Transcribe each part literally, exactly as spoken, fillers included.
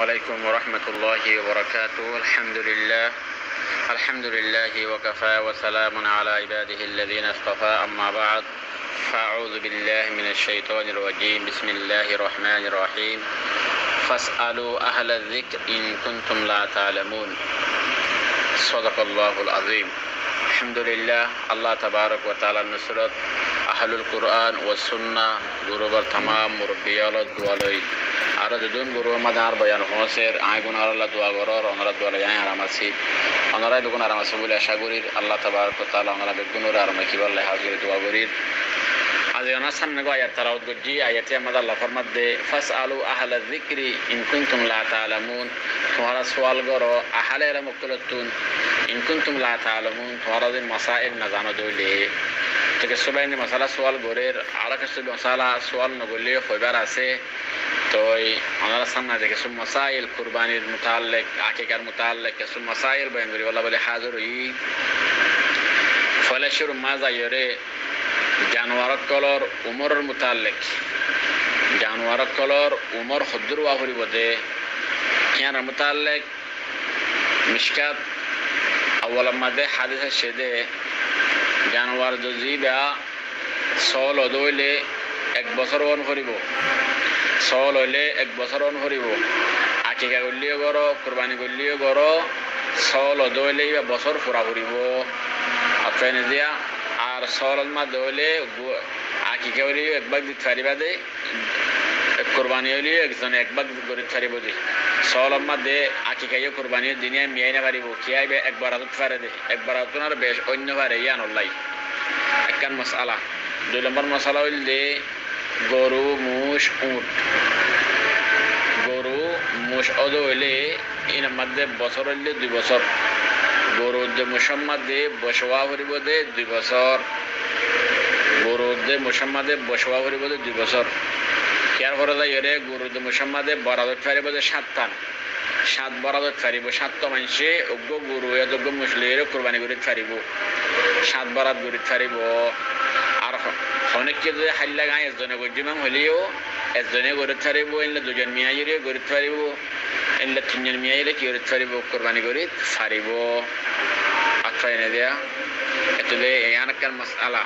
عليكم ورحمة الله وبركاته. الحمد لله الحمد لله وكفى وسلام على عباده الذين اصطفى. أما بعد فأعوذ بالله من الشيطان الرجيم. بسم الله الرحمن الرحيم. فاسألوا أهل الذكر إن كنتم لا تعلمون. صدق الله العظيم. الحمد لله. الله تبارك وتعالى نصرت أهل القرآن والسنة غروب تمام مربيال الدوالي أرد دون غروب مدار بيان خمسير عيبون على الله دعاء غرور أنرى الدوالي يعني رمسي أنرى بكون رمسي بولي أشاغورير الله تبارك وتعالى أنرى بكون رمكي بالله حاضر دعاء غرير. از انا سامنے کو آیت تلاوت گجی آیت مدد اللہ فرمت دے فاسألوا اہل الذکر ان کنتم لا تعلمون. تمہارا سوال کرو اہل علم مختلطون ان کنتم لا تعلمون. تمہارا دن مسائل نظانو دو لے تو کہ صبح نے مسئلہ سوال گوریر علاقہ صبح مسئلہ سوال نگولی خوبر آسے تو ہمارا سامنے دے کہ سب مسائل قربانی متعلق عقیقہ متعلق کہ سب مسائل بیان گوری واللہ بلے حاضر ہوئی فلشر مازا یورے جانوارت کلور عمر متعلق جانوارت کلور عمر خدر واخری بده یعنی متعلق مشکات اول مده حدیث شده جانوار دو زیبا سال و دوله এক বছর ওন করিব সল হইলে এক বছর ওন করিব আকিকা করলিও করো কুরবানি করলিও করো সল ও দইলে বছর পুরা করিব আপনার দিয়া আর সরল মধ্যে হলে আকিকা হলেও এক ভাগ দিতে পারিবা দে কোরবানি হলেও একজনে এক ভাগ গরিব পারিব দে সরল মধ্যে আকিকাইও কোরবানি দিনে মিয়াই না পারিব কিয়াইবে একবার হাতত পারে দে একবার হাতন আর বেশ অন্য পারে ইয়ান অল্লাই একখান মশালা। দুই নম্বর মশালা হইল দে গরু মুষ উট গরু মুষ অদ হইলে এর মধ্যে বছর হইলে দুই বছর গরুর দে মুসম্মাদে বসবা করিব দে দুই বছর গরুর দে মুসম্মাদে বসবা করিব দে দুই বছর কেয়ার করে যায় এরে গরুর দে মুসম্মাদে বরাদত ফারিব দে সাতটান সাত বরাদত ফারিব সাত মানুষে অজ্ঞ গরু অজ্ঞ মুসলির কোরবানি করিতে ফারিব সাত বরাত করিতে ফারিব। আর অনেককে যদি হাল্লা গাঁ এজনে গজ্জিমাম হলেও এজনে করিতে ফারিব এনলে দুজন মিয়াইরে করিতে ফারিব এনলে তিনজন মিয়াইলে কি করিতে ফারিব কোরবানি করিতে ফারিব। আচ্ছা এনে দেয়া এতে দে ইয়ান একটা মাসআলা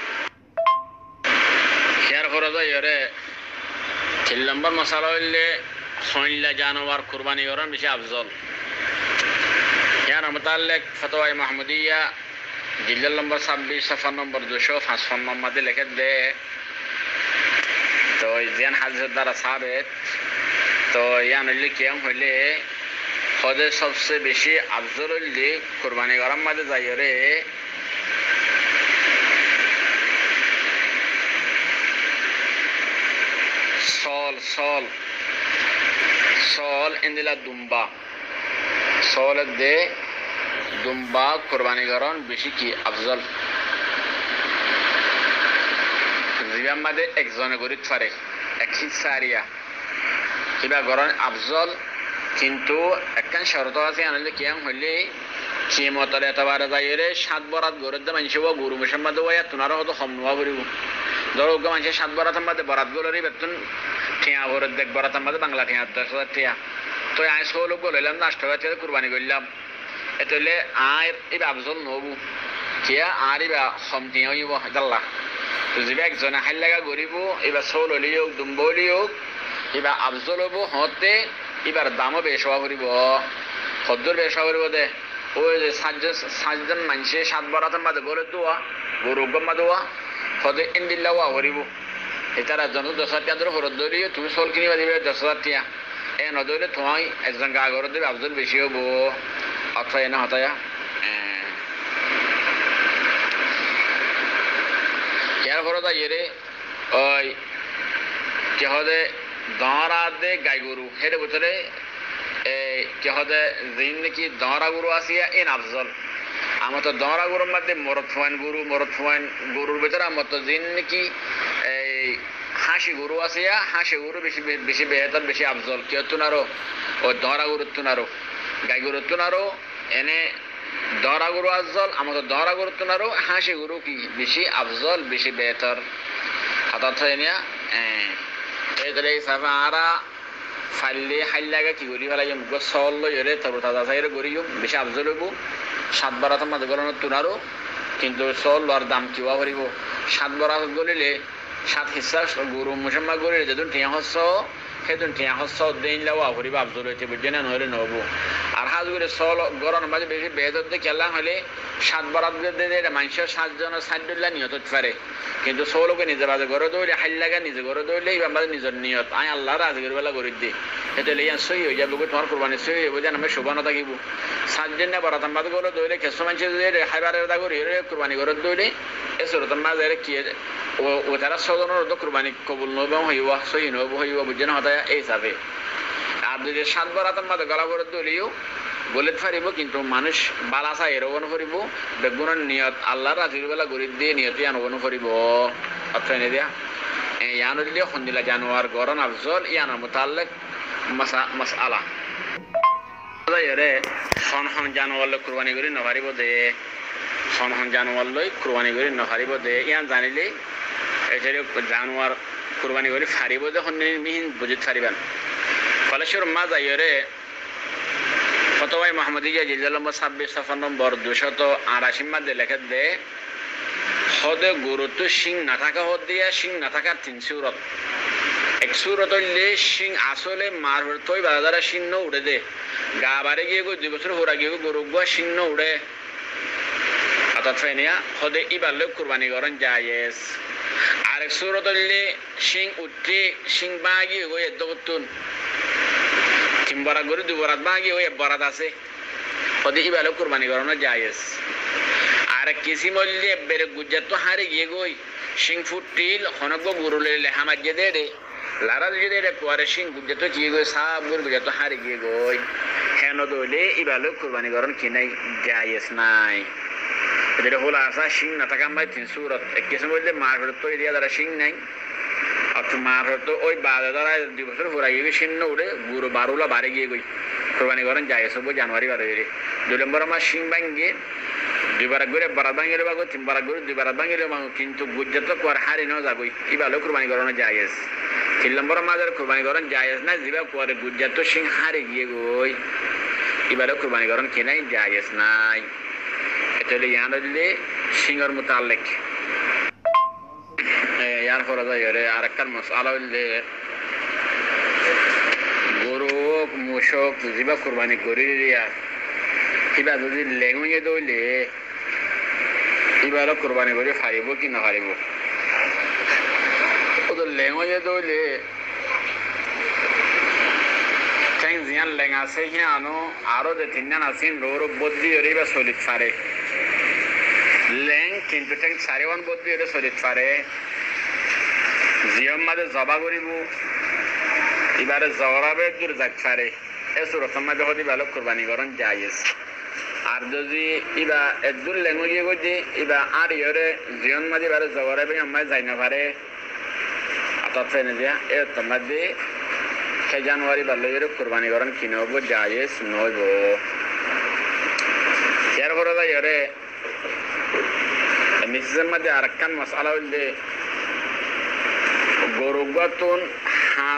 শেয়ার করা যায় এরে তিন নম্বর মাসআলা হইলে সইলা জানোয়ার কোরবানি করার বেশি আফজল। ইয়ার মুতাল্লিক ফতোয়া মাহমুদিয়া জিল্লাল নম্বর ছাব্বিশ সফা নম্বর দুশো পাঁচপান্ন মধ্যে লিখে দে তো ইয়ান হাদিসের দ্বারা সাবেত তো ইয়ান হইলে কেম হইলে হদে সবচেয়ে বেশি আফজল হইলে কোরবানি করার মাঝে যাই রে সল সল সল ইন্দিলা দুম্বা সল দে দুম্বা কোরবানি করার বেশি কি আফজল জিবাম মাঝে একজনে গরিব ফারে এক হিসারিয়া কিবা গরন আফজল কিন্তু একখান শর্ত আছে আনলে কিয়াম হইলে কিমতর এতবারে যাইরে সাত বরাত গরুর দাম আনছিব গরু মুসম্মাদ ওয়া তুনারও হতো কম নোয়া করিব ধরো ওকে মানুষে সাত বরাত মধ্যে বরাত গুলোরই বেতন ঠিয়া ভরে দেখ বরাত মধ্যে বাংলা ঠিয়া দশ হাজার ঠিয়া তো আই সৌ লোক লইলাম না আষ্ট হাজার কোরবানি করলাম এতলে আয় এবার আফজল নবু কিয়া আর এবার কম ঠিয়া হইব জাল্লা তো যিবা একজনে হাল লাগা গরিব এবার সৌ ললি হোক দুম্ব হলি হোক এবার আফজল হব হতে এবার দামও বেশ হওয়া করিব সদ্দর বেশ হওয়া করিব দে ওই যে সাতজন সাতজন মানুষে সাত বরাতের মাঝে গরু দোয়া গরু গম্মা দোয়া সদে ইন্দিল্লা হওয়া করিব এটারা জন দশ হাজার টিয়া ধরে ঘরত ধরিও তুমি চল কিনিবা দিবে দশ হাজার টিয়া এ নধরিলে তোমাই একজন গা ঘরত দেবে আফজল বেশি হব অথবা এনে হতায়া ইয়ার ঘরত আইরে ওই কে হদে দহরা দে গাই গরু হেরে ভিতরে কে হদে যিন নাকি দহরা গরু আসিয়া এন আফজল আমার তো দহরা গরুর মধ্যে মরদ ফুয়ান গরু মরদ ফুয়ান গরুর ভিতরে আমার তো যিন নাকি এই হাসি গরু আসিয়া হাসি গরু বেশি বেশি বেহতর বেশি আফজল কেউ তুনারো ও দহরা গরুর তুনারো গাই গরুর তুনারো এনে দহরা গরু আফজল আমার তো দহরা গরুর তুনারো হাসি গরু কি বেশি আফজল বেশি বেহতর হাতাত এনিয়া এ এই সাফা আরা ফাইলে হাইলাগে কি করি ফেলাই মুখ চল লই এরে তরু তাজা চাইরে করিও বেশি আফজল হইব সাত বারাতের মাঝে গলানো তুনারও কিন্তু চল আর দাম কিবা করিব সাত বারাত গলিলে সাত হিসা গরু মুসম্মা গলিলে যেদিন টিয়া হস্য সেদিন টিয়া হস্য দিন লাওয়া করিব আফজল হইতে বুঝে না নহলে নহব আর হাজ করে চল গরমের মাঝে বেশি বেদত দিয়ে খেলা হলে সাত বারাত দিয়ে মানুষের সাতজনের সাত দিল্লা নিয়ত হতে পারে কিন্তু চৌলোকে নিজে বাজে ঘরে দৌড়ে হাইল লাগে নিজে ঘরে দৌড়লে আমাদের নিজের নিয়ত আয় আল্লাহ রাজগের বেলা করে দিই সেটা লিয়া সহি হয়ে যাবে তোমার কোরবানি সহি হইব যেন আমি শোভা না থাকিব সাতজন না বারাত আমাদের ঘরে দৌড়লে খেসো মানুষের হাইবারের দা করি কোরবানি ঘরে দৌড়লে এসরতার মাঝে কি ও তারা ছজনের কোরবানি কবুল নব হইব সহি নব হইব বুঝে না হতায় এই হিসাবে আর যদি সাত বারাতের মাঝে গলা করে দৌড়িও বলে পারিব কিন্তু মানুষ বালাসা এরবন করিব বেগুনের নিয়ত আল্লাহ রাজির বেলা গরিব দিয়ে নিয়তি আনবন করিব অর্থ এনে দিয়া ইয়ান দিলে সন্দিলা জানোয়ার গরম আফজল ইয়ানোর মোতাল্লেক মাসা মাসআলা এরে সনহন জানোয়ার লৈ কুরবানি করি নপারিব দে সনহন জানোয়ার লৈ কুরবানি করি নপারিব দে ইয়ান জানিলে এছাড়া জানোয়ার কুরবানি করি ফারিব দে সন্দি মিহিন বুঝিত ফারিবেন ফলেশ্বর মা যাইরে ফতোয়াই মোহাম্মদিয়া জিলদ নম্বর ছাব্বিশ সফর নম্বর দুশত আড়াশি মাঝে লেখা দে হদে গুরুত্ব সিং না থাকা হদ দিয়া সিং না থাকার তিন সুরত এক সুরত হইলে সিং আসলে মার তৈ বাজারে সিংহ উড়ে দে গা বারে গিয়ে গো দুই বছর হোরা গিয়ে গরু গুয়া সিংহ উড়ে অর্থাৎ ফেনিয়া হদে ইবালে কুরবানি করেন জায়েজ আর এক সুরত হইলে সিং উঠে সিং বা গিয়ে গো এত করতুন তিন বরাত গরু দুই বরাত বাকি ওই এক বরাত আছে ওদের ইবালে কুরবানি করানো জায়েজ আর কিসি মল্লি বেরে গুজরাত তো হারে গিয়ে গই সিং ফুটিল হনক গুরুলে লেহা মাঝে দে রে লারা যদি রে পরে সিং গুজরাত তো গিয়ে গই সব গুরু গুজরাত তো হারে গিয়ে গই হেন দইলে ইবালে কুরবানি করান কি নাই জায়েজ নাই এদের হলো আসা সিং না থাকা মাই তিন সুরত এক কিসি মল্লি মার তো এরিয়া দ্বারা সিং নাই অর্থাৎ মার তো ওই বারো দ্বারা দুই বছর ঘোরা গিয়ে সিংহ উড়ে গুরু বারোলা বাড়ে গিয়ে গই কোরবানি করেন যায় সব জানুয়ারি বারো রে দুই নম্বর আমার সিং ভাঙ্গে দুই বারাত ঘুরে বারাত ভাঙিলে বাগো তিন বারাত ঘুরে দুই বারাত ভাঙিলে বাগো কিন্তু গুজরাত কুয়ার হারি ন যাবই ইবালে কোরবানি করানো জায়েজ তিন নম্বর মাঝের কোরবানি করেন জায়েজ না যিবা কুয়ারে গুজরাত সিং হারি গিয়ে গই ইবালে কোরবানি করেন কি নাই জায়েজ নাই এটা ইয়ান দিলে সিংহর মোতাল্লেক ইয়ার পরে যাই আর একটা মশলা হইলে গরু মূষক যিবা কোরবানি করি দিয়া কিবা যদি লেঙুয়ে দইলে এবার কোরবানি করে ফারিব কি না ফারিব ওদের লেঙুয়ে দইলে ঠেং জিয়ান লেং আছে সিয়ানো আরো যে তিনজন আছেন রোর বদলি ওরে বা চলিত পারে লেং কিন্তু ঠেং চারিওয়ান বদলি ওরে চলিত পারে জিয়ম মাঝে জবা করিব এবারে জরাবে দূর যাক পারে এই সুরতম মাঝে হতে ভালো কোরবানি করেন জায়েজ আর যদি ইবা একদূর লেঙো গিয়ে গেছে ইবা আর ইয়রে জিয়ন মাঝে এবারে জরাবে আমায় যাই না পারে অর্থাৎ ফেনে দিয়া এ তোমার দিয়ে সে জানুয়ারি ভালো ইয়রে কোরবানি করেন কিনে হবো জায়েজ নইব এর পরে যাই ইয়রে মিসের মধ্যে আর একখান মশলা হইলে গরু গতুন হান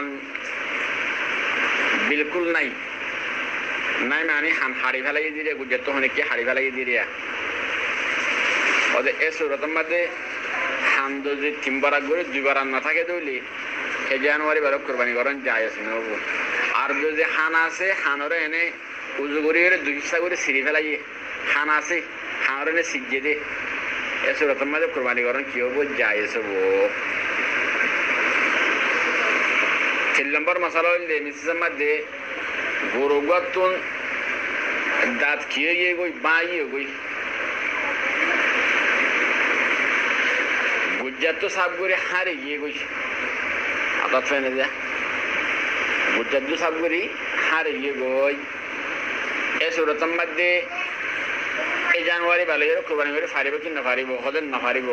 বিলকুল নাই নাই মানে হান হাড়ি ফেলাই দিয়ে গুজরাত তো অনেকে হাড়ি ফেলাই দিয়ে ওদের এ সুরতের মধ্যে হান যদি তিনবার করে দুইবার না থাকে দইলি সেই জানুয়ারি বারো কোরবানি করেন জায়েজ নব আর যদি হান আছে হানরে এনে উজু করি দুই ইচ্ছা করে সিঁড়ি ফেলাই হান আছে হানরে এনে সিজিয়ে দে এ সুরতের মধ্যে কোরবানি করেন কি হবো জায়েজ হবো তিন নম্বর মশলা হইলে মিসের মধ্যে গরু গতুন দাঁত খেয়ে গিয়ে গই বা গিয়ে গই গুজরাত তো সাফ করে হারে গিয়ে গই আদাত ফেনে যা গুজরাত তো সাফ করি হারে গিয়ে গই এ সুরতম মধ্যে এই জানুয়ারি ভালো কোরবানি করে ফারিব কি না ফারিব হদের না ফারিব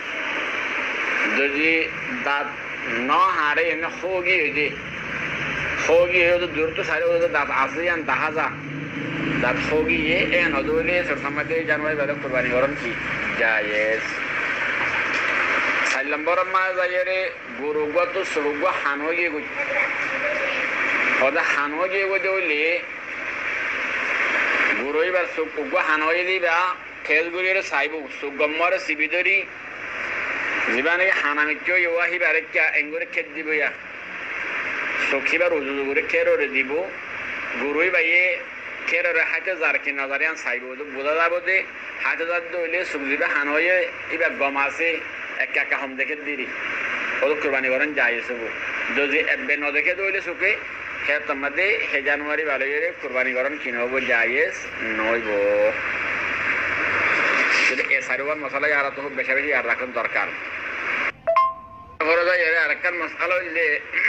যদি দাঁত ন হারে এনে হোগি হয়েছে হোগি হয়ে দূর তো সারে দাঁত আসে যান দেখা যা দাঁত হোগিয়ে এ নদলে সরসামাতে জানুয়ারি বেলা কোরবানি করেন কি জায়েজ চার নম্বর মা যাইরে গরু গা তো সরু গা হান হয়ে গই খোদা হানোয়ে গো দৌলে গুরুই বা সুগো হানোয়ে দিবা খেল গুলির সাইবু সুগম্মর সিবিদরি জীবানে হানামিচ্চো ইওয়াহি বারেক্কা এঙ্গুরে খেদ দিবয়া সখিবার উজু করে খেররে দিব গুরুই বাইয়ে খেররে হাতে জারকি নাজারিয়ান সাইবু বোঝা যাবো যে হাতে জার দইলে সুগজিবা হানোয়ে ইবা গম আছে একা একা হম দেখে দিরি ওদের কুরবানি করেন যাই সবু যদি এবে ন দেখে দইলে সুকে হে তোমাদের হে জানুয়ারি ভালো করে কুরবানি করেন কিনবো যাইস নইব যদি এ সারিবার মশলা আর তো খুব বেশি বেশি আর রাখার দরকার আর একটা মশলা হইলে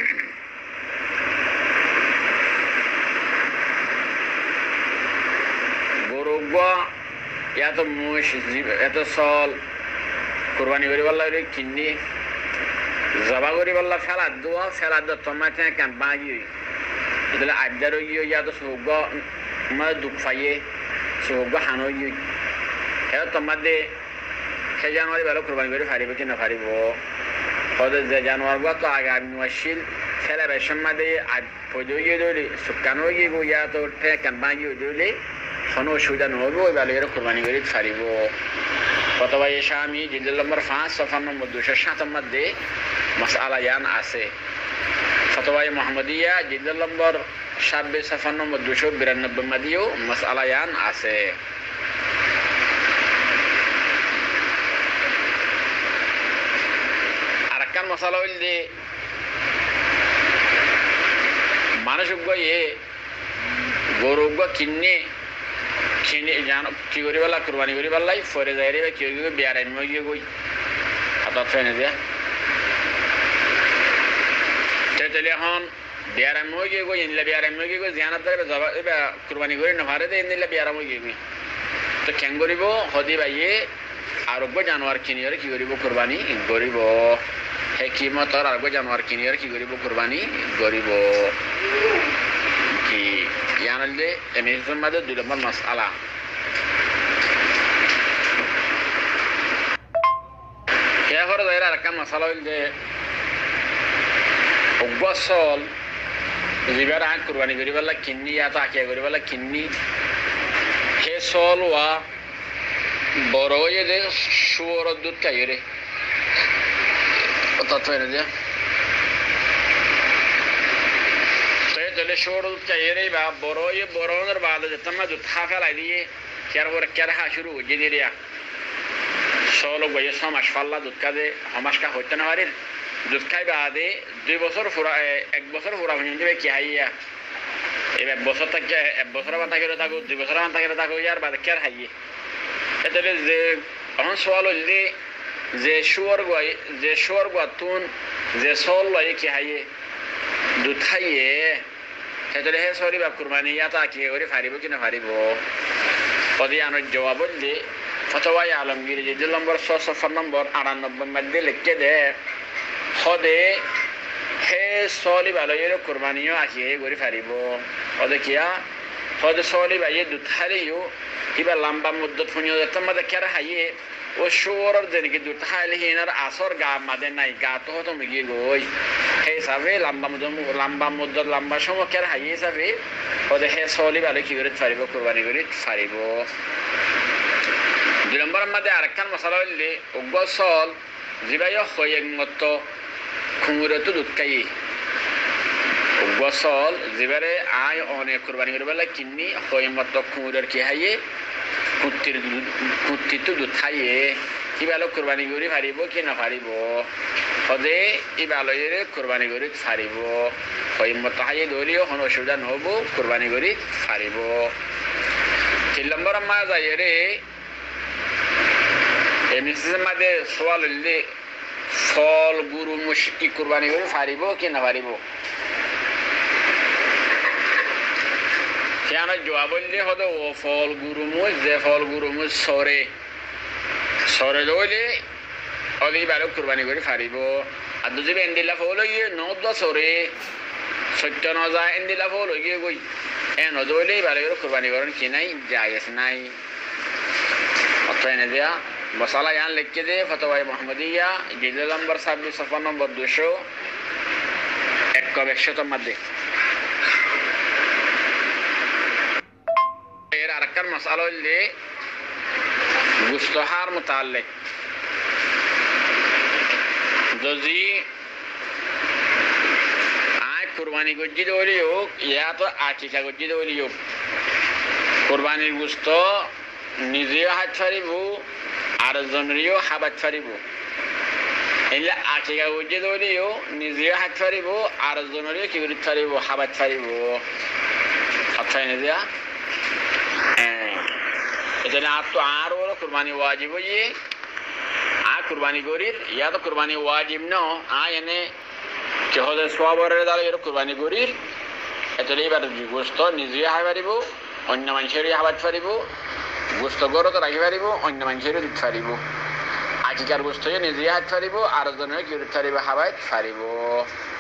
গরু এত মুষ এত সল কুরবানি করি বললা কিনি জবা করি বললা ফেলার দোয়া ফেলার দোয়া তোমার কেন বাগি ഇതില് അജ്ജരൊയ്യാത്ത സുഖ দুঃখ পাইয়ে সুখ হানই এটা তোমাদের সে জানুয়ারি ভালো কোরবানি করে ফারিব কি না ফারিব ওদের যে জানুয়ার গা তো আগে আমি আসছিল সেলিব্রেশন মাঝে আজ পর্যন্ত গিয়ে দৌড়ি শুকানো গিয়ে গিয়া তো কেন বাগি দৌড়লে কোনো অসুবিধা নহব ওই ভালো করে কোরবানি করে ফারিব কত ভাই এসে আমি জিল্লুল নম্বর পাঁচ সফর নম্বর দুশো সাতের মধ্যে মাসআলা ইয়ান আছে ফতোয়ায়ে মুহাম্মদিয়া জিলদ নম্বর ছাব্বিশ সফর নম্বর দুশো বিরানব্বই মধ্যেও মাসআলা ইয়ান আছে আর একটা মশালা হইলে মানুষ গিয়ে গরু কিনে কিনে জান কি করি বলা কুরবানি করি বললাই ফরে যাই রে কি বিয়ার আইন গিয়ে গই হাতত ফেনে দিয়া তাহলে এখন বিয়ারাম হয়ে গিয়ে গই ইনলে বিয়ারাম হয়ে গিয়ে গই জিয়ানাত ধরে জবা কুরবানি করে না ভারে দে ইনলে বিয়ারাম হয়ে গিয়ে তো কেন করিব হদি ভাইয়ে আরোগ্য জানোয়ার কিনিয়র কি করিব কুরবানি করিব হে কিমতর আরোগ্য জানোয়ার কিনিয়র কি করিব কুরবানি করিব কি ইয়ানলে এমিসন মাদে দুই নম্বর মাসআলা কে হরে দাইরা আর কাম মাসআলা হইল যে অগ্বসল জিবার আগ কুরবানি করি বলা কিন্নি ইয়া তো আকিয়া করি বলা কিন্নি হে সল ওয়া বড় হয়ে দে শুয়োর দুধ খাই রে তত এনে দিয়া তাহলে শুয়োর দুধ খাই রে বা বড় হয়ে বড় হওয়ার বাদ তোমার দুধ খা ফেলাই দিয়ে কেয়ার করে কেয়ার হা শুরু যে দিয়ে সল গিয়ে ছমাস ফাল্লা দুধ কাজে হমাস কা হইতে না পারির দুধ খাই বাদে দুই বছর ফুরা এক বছর ফুরা হয়ে যাবে কি হাইয়া এবার বছর থাকে এক বছর মান থাকে থাকো দুই বছর মান থাকে থাকো ইয়ার বাদে কে আর হাইয়ে তাহলে যে এখন সোয়াল হইলে যে শুয়ার গাই যে শুয়ার গাতুন যে সল লয় কি হাইয়ে দুধ খাইয়ে তাহলে হে সরি বা কুরবানি ইয়াতা কি করে ফারিব কি না ফারিব কদি আনোর জবাব বললে ফতোয়া আলমগীর জিলদ নম্বর ছয় নম্বর আটানব্বই মধ্যে লিখে দে হদে হে সলি ভালো কুরবানিও আঁকিয়ে করে ফারিব হদে কিয়া হদে সলি ভাইয়ে দুধ হারিও কিবা লম্বা মুদ্দত শুনিও যেতাম মাদে কেরা হাইয়ে ও শুয়োরের যেদিকে দুধ খাইলে হিনার আসর গা মাদে নাই গা তো হতো মিগিয়ে গই সেই হিসাবে লম্বা মুদ্দত লম্বা মুদ্দত লম্বা সময় কেরা হাইয়ে হিসাবে হদে হে সলি ভালো কি করে ফারিব কুরবানি করে ফারিব দুই নম্বরের মধ্যে আরেকখান মশলা হইলে অজ্ঞ সল জিবাই হয়েক মতো খুঁড়ে তো দুধ খাই গসল যেবারে আয় অনেক কুরবানি করে বেলা কিনি হয়ে মতো খুঁড়ের কি হাইয়ে কুত্তির কুত্তি তো দুধ খাইয়ে কি ভালো কুরবানি করে ফারিব কি না ফারিব সদে ই ভালোরে কুরবানি করে ফারিব হয়ে মতো হাইয়ে ধরিও কোনো অসুবিধা নহব কুরবানি করে ফারিব তিন নম্বর মা যাই রে এমনিসের মাঝে সোয়াল হইলে ফল গুরু মুশকি কুরবানি করে ফারিব কি না ফারিব কেন জবাব বললে হতো ও ফল গুরু মুজ যে ফল গুরু মুজ সরে সরে দইলে অদি বারো কুরবানি করে ফারিব আর দুজি এন্ডিলা ফল গিয়ে নদ সরে সত্য ন যায় এন্ডিলা ফল গিয়ে গই এ নদইলে বারো করে কুরবানি করেন কি নাই জায়েজ নাই অত এনে দেয়া মশালা ইয়ান লিখে দে ফতোয়ায়ে মুহাম্মদিয়া জিলদ নম্বর ছাব্বিশ সফর নম্বর দুশো এক একশোর মধ্যে আক্কার মাসালা হইলে গুস্তহার মুতাল্লিক যদি আয় কুরবানি গজ্জি দৌলি হোক ইয়া তো আকিকা গজ্জি দৌলি হোক কুরবানির গুস্ত নিজেও হাত ফারিব আর জনরিও হাবাত ফারিব এলে আকিকা গজ্জি দৌলিও নিজেও হাত ফারিব আর জনরিও কি করি ফারিব হাবাত ফারিব হাত ফারি নিজেয়া এখানে আর তো আর ওরা কুরবানি ওয়াজিব হইয়ে আ কুরবানি গরির ইয়া তো কুরবানি ওয়াজিব ন আ এনে কেহদের সবরের দ্বারা এর কুরবানি গরির এতে এবার গোস্ত নিজে হাই পারিব অন্য মানুষেরই হাবাত পারিব গোস্ত গরো তো রাখি পারিব অন্য মানুষেরও দিতে পারিব আকিকার গোস্ত নিজে হাত পারিব আর জনের কি পারিব হাবাত পারিব